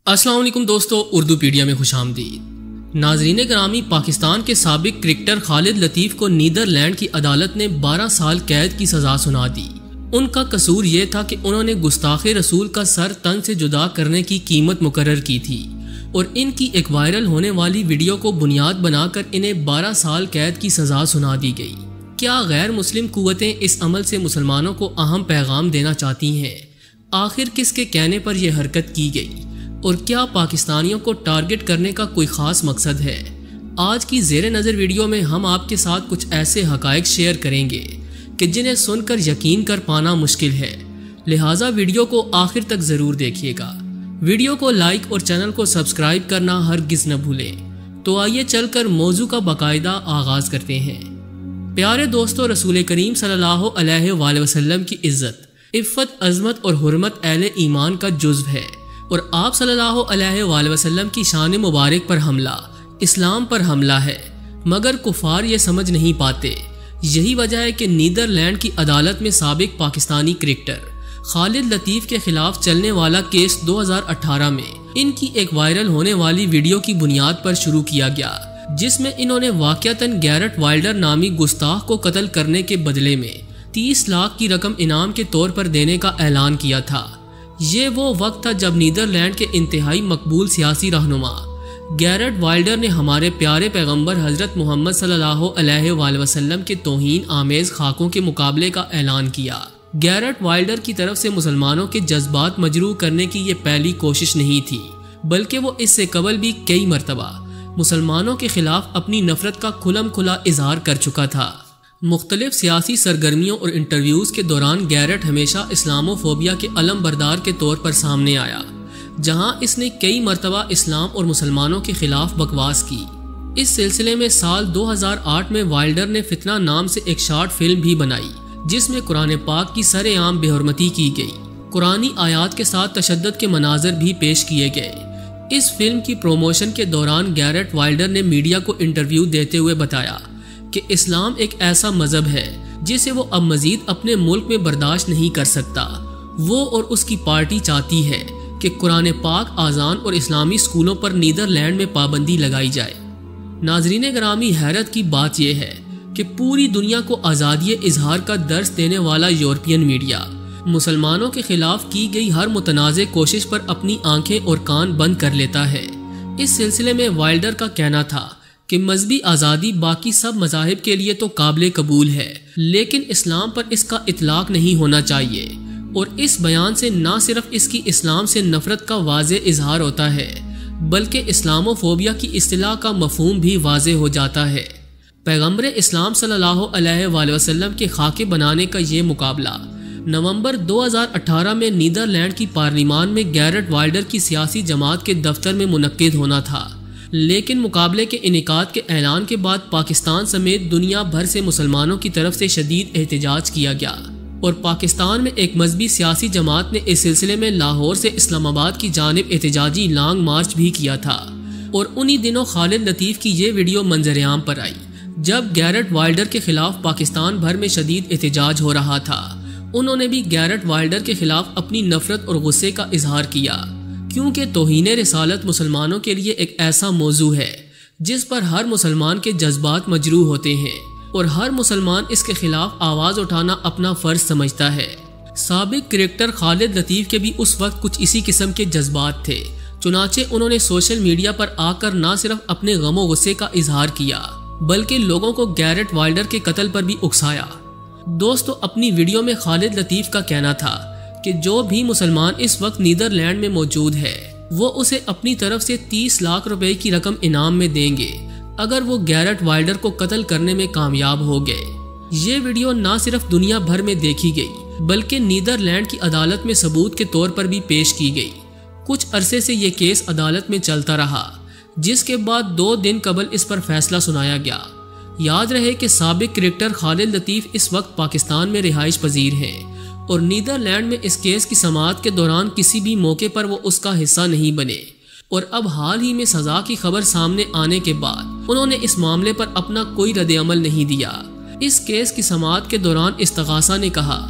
السلام علیکم دوستو، اردو پیڈیا میں خوش آمدید۔ ناظرین گرامی، پاکستان کے سابق کرکٹر خالد لطیف کو نیدرلینڈ کی عدالت نے 12 سال قید کی سزا سنا دی۔ ان کا قصور یہ تھا کہ انہوں نے گستاخ رسول کا سر تن سے جدا کرنے کی قیمت مقرر کی تھی اور ان کی ایک وائرل ہونے والی ویڈیو کو بنیاد بنا کر انہیں 12 سال قید کی سزا سنا دی گئی۔ کیا غیر مسلم قوتیں اس عمل سے مسلمانوں کو اہم پیغام دینا چاہتی ہیں؟ آخر کس کے کہنے پر یہ حرکت کی گئی اور کیا پاکستانیوں کو ٹارگٹ کرنے کا کوئی خاص مقصد ہے؟ آج کی زیر نظر ویڈیو میں ہم آپ کے ساتھ کچھ ایسے حقائق شیئر کریں گے کہ جنہیں سن کر یقین کر پانا مشکل ہے، لہٰذا ویڈیو کو آخر تک ضرور دیکھیے گا۔ ویڈیو کو لائک اور چینل کو سبسکرائب کرنا ہرگز نہ بھولیں۔ تو آئیے چل کر موضوع کا باقاعدہ آغاز کرتے ہیں۔ پیارے دوستو، رسول کریم صلی اللہ علیہ وآلہ وسلم کی عزت، عفت، عظمت اور حرمت اہل ایمان کا جزو ہے، اور آپ صلی اللہ علیہ وآلہ وسلم کی شان مبارک پر حملہ اسلام پر حملہ ہے، مگر کفار یہ سمجھ نہیں پاتے۔ یہی وجہ ہے کہ نیدرلینڈ کی عدالت میں سابق پاکستانی کرکٹر خالد لطیف کے خلاف چلنے والا کیس 2018 میں ان کی ایک وائرل ہونے والی ویڈیو کی بنیاد پر شروع کیا گیا، جس میں انہوں نے واقعتاً گیرٹ وائلڈر نامی گستاخ کو قتل کرنے کے بدلے میں 30 لاکھ کی رقم انعام کے طور پر دینے کا اعلان کیا تھا۔ یہ وہ وقت تھا جب نیدرلینڈ کے انتہائی مقبول سیاسی رہنما گیرٹ وائلڈر نے ہمارے پیارے پیغمبر حضرت محمد صلی اللہ علیہ وآلہ وسلم کے توہین آمیز خاکوں کے مقابلے کا اعلان کیا۔ گیرٹ وائلڈر کی طرف سے مسلمانوں کے جذبات مجروح کرنے کی یہ پہلی کوشش نہیں تھی، بلکہ وہ اس سے قبل بھی کئی مرتبہ مسلمانوں کے خلاف اپنی نفرت کا کھلم کھلا اظہار کر چکا تھا۔ مختلف سیاسی سرگرمیوں اور انٹرویوز کے دوران گیرٹ ہمیشہ اسلامو فوبیا کے علم بردار کے طور پر سامنے آیا، جہاں اس نے کئی مرتبہ اسلام اور مسلمانوں کے خلاف بکواس کی۔ اس سلسلے میں سال 2008 میں وائلڈر نے فتنہ نام سے ایک شارٹ فلم بھی بنائی، جس میں قرآن پاک کی سر عام بے حرمتی کی گئی، قرآنی آیات کے ساتھ تشدد کے مناظر بھی پیش کیے گئے۔ اس فلم کی پروموشن کے دوران گیرٹ وائلڈر نے میڈیا کو انٹرویو دیتے ہوئے بتایا کہ اسلام ایک ایسا مذہب ہے جسے وہ اب مزید اپنے ملک میں برداشت نہیں کر سکتا۔ وہ اور اس کی پارٹی چاہتی ہے کہ قرآن پاک، آذان اور اسلامی سکولوں پر نیدرلینڈ میں پابندی لگائی جائے۔ ناظرین گرامی، حیرت کی بات یہ ہے کہ پوری دنیا کو آزادی اظہار کا درس دینے والا یورپین میڈیا مسلمانوں کے خلاف کی گئی ہر متنازع کوشش پر اپنی آنکھیں اور کان بند کر لیتا ہے۔ اس سلسلے میں وائلڈر کا کہنا تھا کہ مذہبی آزادی باقی سب مذاہب کے لیے تو قابل قبول ہے، لیکن اسلام پر اس کا اطلاق نہیں ہونا چاہیے، اور اس بیان سے نہ صرف اس کی اسلام سے نفرت کا واضح اظہار ہوتا ہے، بلکہ اسلامو فوبیا کی اصطلاح کا مفہوم بھی واضح ہو جاتا ہے۔ پیغمبر اسلام صلی اللہ علیہ وآلہ وسلم کے خاکے بنانے کا یہ مقابلہ نومبر 2018 میں نیدرلینڈ کی پارلیمان میں گیرٹ وائلڈر کی سیاسی جماعت کے دفتر میں منعقد ہونا تھا، لیکن مقابلے کے انعقاد کے اعلان کے بعد پاکستان سمیت دنیا بھر سے مسلمانوں کی طرف سے شدید احتجاج کیا گیا، اور پاکستان میں ایک مذہبی سیاسی جماعت نے اس سلسلے میں لاہور سے اسلام آباد کی جانب احتجاجی لانگ مارچ بھی کیا تھا۔ اور انہی دنوں خالد لطیف کی یہ ویڈیو منظر عام پر آئی، جب گیرٹ وائلڈر کے خلاف پاکستان بھر میں شدید احتجاج ہو رہا تھا۔ انہوں نے بھی گیرٹ وائلڈر کے خلاف اپنی نفرت اور غصے کا اظہار کیا، کیونکہ توہین رسالت مسلمانوں کے لیے ایک ایسا موضوع ہے جس پر ہر مسلمان کے جذبات مجروح ہوتے ہیں، اور ہر مسلمان اس کے خلاف آواز اٹھانا اپنا فرض سمجھتا ہے۔ سابق کرکٹر خالد لطیف کے بھی اس وقت کچھ اسی قسم کے جذبات تھے، چنانچہ انہوں نے سوشل میڈیا پر آ کر نہ صرف اپنے غم و غصے کا اظہار کیا، بلکہ لوگوں کو گیرٹ وائلڈر کے قتل پر بھی اکسایا۔ دوستو، اپنی ویڈیو میں خالد لطیف کا کہنا تھا کہ جو بھی مسلمان اس وقت نیدرلینڈ میں موجود ہے، وہ اسے اپنی طرف سے 30 لاکھ روپے کی رقم انعام میں دیں گے اگر وہ گیرٹ وائلڈر کو قتل کرنے میں کامیاب ہو گئے۔ یہ ویڈیو نہ صرف دنیا بھر میں دیکھی گئی، بلکہ نیدرلینڈ کی عدالت میں ثبوت کے طور پر بھی پیش کی گئی۔ کچھ عرصے سے یہ کیس عدالت میں چلتا رہا، جس کے بعد 2 دن قبل اس پر فیصلہ سنایا گیا۔ یاد رہے کہ سابق کرکٹر خالد لطیف اس وقت پاکستان میں رہائش پذیر ہیں، اور نیدرلینڈ میں اس کیس کی سماعت کے دوران کسی بھی موقع پر وہ اس کا حصہ نہیں بنے، اور اب حال ہی میں سزا کی خبر سامنے آنے کے بعد انہوں نے اس معاملے پر اپنا کوئی رد عمل نہیں دیا۔ اس کیس کی سماعت کے دوران استغاثہ نے کہا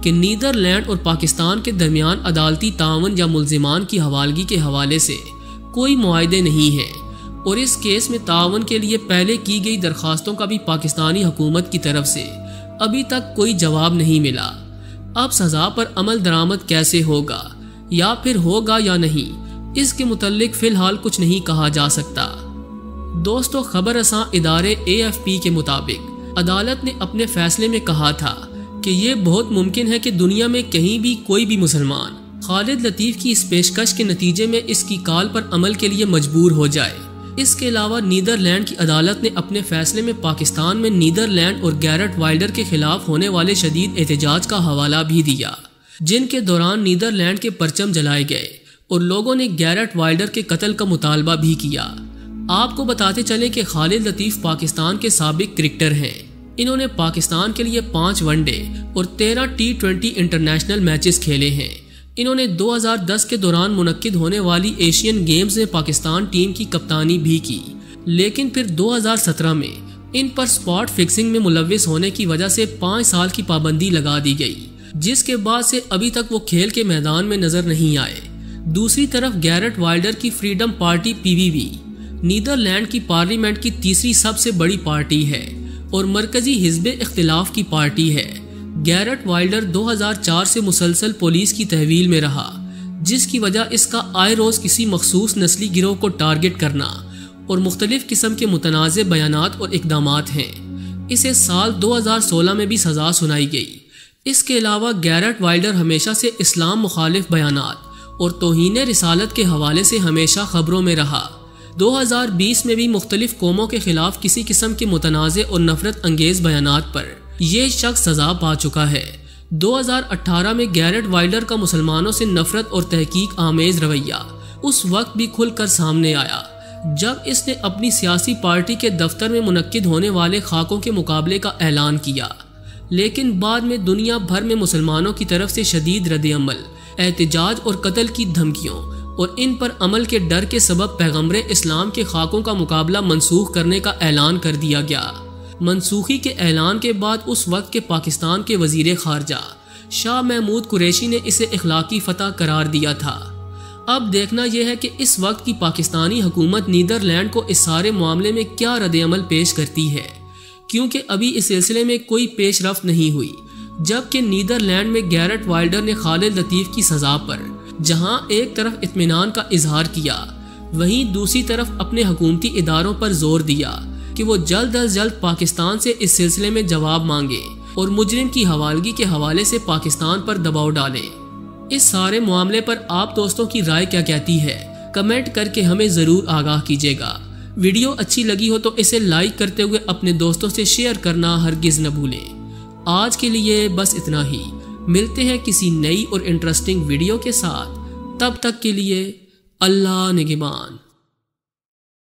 کہ نیدرلینڈ اور پاکستان کے درمیان عدالتی تعاون یا ملزمان کی حوالگی کے حوالے سے کوئی معاہدے نہیں ہیں، اور اس کیس میں تعاون کے لیے پہلے کی گئی درخواستوں کا بھی پاکستانی حکومت کی طرف سے ابھی تک کوئی جواب نہیں ملا۔ اب سزا پر عمل درآمد کیسے ہوگا یا پھر ہوگا یا نہیں، اس کے متعلق فی الحال کچھ نہیں کہا جا سکتا۔ دوستو، خبر رساں ادارے AFP کے مطابق عدالت نے اپنے فیصلے میں کہا تھا کہ یہ بہت ممکن ہے کہ دنیا میں کہیں بھی کوئی بھی مسلمان خالد لطیف کی اس پیشکش کے نتیجے میں اس کی کال پر عمل کے لیے مجبور ہو جائے۔ اس کے علاوہ نیدرلینڈ کی عدالت نے اپنے فیصلے میں پاکستان میں نیدرلینڈ اور گیرٹ وائلڈر کے خلاف ہونے والے شدید احتجاج کا حوالہ بھی دیا، جن کے دوران نیدرلینڈ کے پرچم جلائے گئے اور لوگوں نے گیرٹ وائلڈر کے قتل کا مطالبہ بھی کیا۔ آپ کو بتاتے چلیں کہ خالد لطیف پاکستان کے سابق کرکٹر ہیں۔ انہوں نے پاکستان کے لیے 5 ون ڈے اور 13 T20 انٹرنیشنل میچز کھیلے ہیں۔ انہوں نے 2010 کے دوران منعقد ہونے والی ایشین گیمز میں پاکستان ٹیم کی کپتانی بھی کی، لیکن پھر 2017 میں ان پر سپاٹ فکسنگ میں ملوث ہونے کی وجہ سے 5 سال کی پابندی لگا دی گئی، جس کے بعد سے ابھی تک وہ کھیل کے میدان میں نظر نہیں آئے۔ دوسری طرف گیرٹ وائلڈر کی فریڈم پارٹی PVV نیدرلینڈ کی پارلیمنٹ کی تیسری سب سے بڑی پارٹی ہے اور مرکزی حزب اختلاف کی پارٹی ہے۔ گیرٹ وائلڈر 2004 سے مسلسل پولیس کی تحویل میں رہا، جس کی وجہ اس کا آئے روز کسی مخصوص نسلی گروہ کو ٹارگٹ کرنا اور مختلف قسم کے متنازع بیانات اور اقدامات ہیں۔ اسے سال 2016 میں بھی سزا سنائی گئی۔ اس کے علاوہ گیرٹ وائلڈر ہمیشہ سے اسلام مخالف بیانات اور توہین رسالت کے حوالے سے ہمیشہ خبروں میں رہا۔ 2020 میں بھی مختلف قوموں کے خلاف کسی قسم کے متنازع اور نفرت انگیز بیانات پر یہ شخص سزا پا چکا ہے۔ 2018 میں گیرٹ وائلڈر کا مسلمانوں سے نفرت اور تحقیق آمیز رویہ اس وقت بھی کھل کر سامنے آیا جب اس نے اپنی سیاسی پارٹی کے دفتر میں منعقد ہونے والے خاکوں کے مقابلے کا اعلان کیا، لیکن بعد میں دنیا بھر میں مسلمانوں کی طرف سے شدید رد عمل، احتجاج اور قتل کی دھمکیوں اور ان پر عمل کے ڈر کے سبب پیغمبر اسلام کے خاکوں کا مقابلہ منسوخ کرنے کا اعلان کر دیا گیا۔ منسوخی کے اعلان کے بعد اس وقت کے پاکستان کے وزیر خارجہ شاہ محمود قریشی نے اسے اخلاقی فتح قرار دیا تھا۔ اب دیکھنا یہ ہے کہ اس وقت کی پاکستانی حکومت نیدرلینڈ کو اس سارے معاملے میں کیا رد عمل پیش کرتی ہے، کیونکہ ابھی اس سلسلے میں کوئی پیش رفت نہیں ہوئی۔ جبکہ نیدرلینڈ میں گیرٹ وائلڈر نے خالد لطیف کی سزا پر جہاں ایک طرف اطمینان کا اظہار کیا، وہیں دوسری طرف اپنے حکومتی اداروں پر زور دیا کہ وہ جلد از جلد پاکستان سے اس سلسلے میں جواب مانگے اور مجرم کی حوالگی کے حوالے سے پاکستان پر دباؤ ڈالے۔ اس سارے معاملے پر آپ دوستوں کی رائے کیا کہتی ہے؟ کمنٹ کر کے ہمیں ضرور آگاہ کیجیے گا۔ ویڈیو اچھی لگی ہو تو اسے لائک کرتے ہوئے اپنے دوستوں سے شیئر کرنا ہرگز نہ بھولیں۔ آج کے لیے بس اتنا ہی، ملتے ہیں کسی نئی اور انٹرسٹنگ ویڈیو کے ساتھ، تب تک کے لیے اللہ نگہبان۔